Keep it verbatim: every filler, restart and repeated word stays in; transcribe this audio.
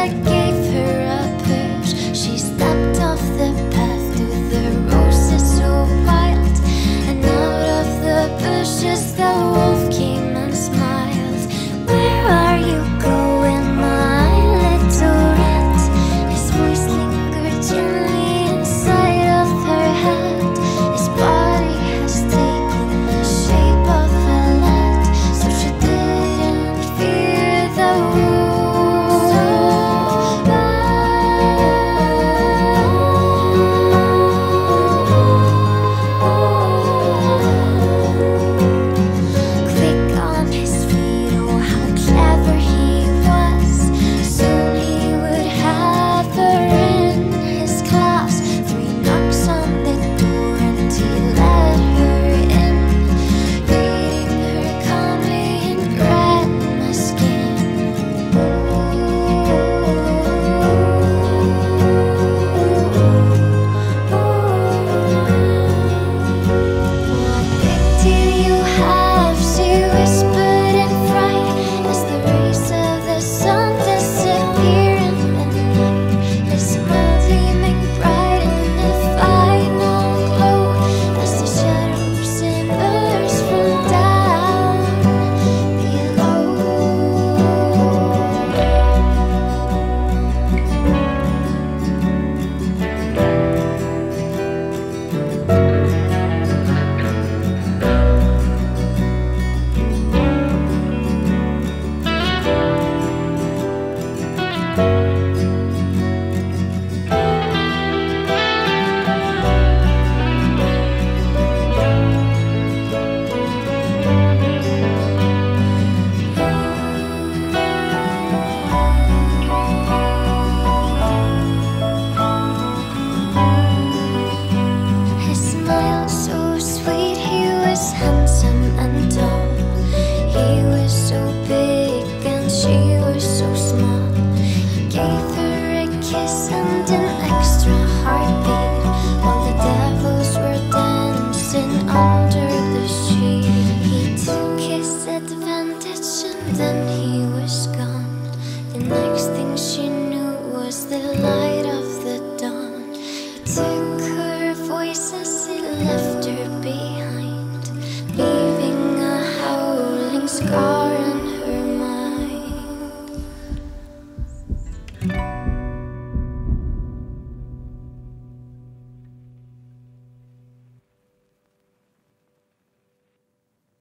I gave her a push. She stepped off the path to the roses so wild, and out of the bushes the wolf came and smiled. Where are you going, my little rat? His voice lingered gently inside of her head. His body has taken the shape of a lad, so she didn't fear the wolf. So quick on his feet, oh how clever he was. Soon he would have her in his class. Three knocks on the door and he let her in, greeting her calmly and grabbed my skin. What big deal you have, she whispered in fright, as the rays of the sun disappear in the night. His smile gleaming bright in the final glow, as the shadows emerge from down below. His smile so sweet, he was handsome and tall. He was so big and she was so small. He gave her a kiss and an extra heartbeat, while the devils were dancing under the sheet. He took his advantage and then he was gone. The next thing she knew was the light of the dawn. He took her voice as he left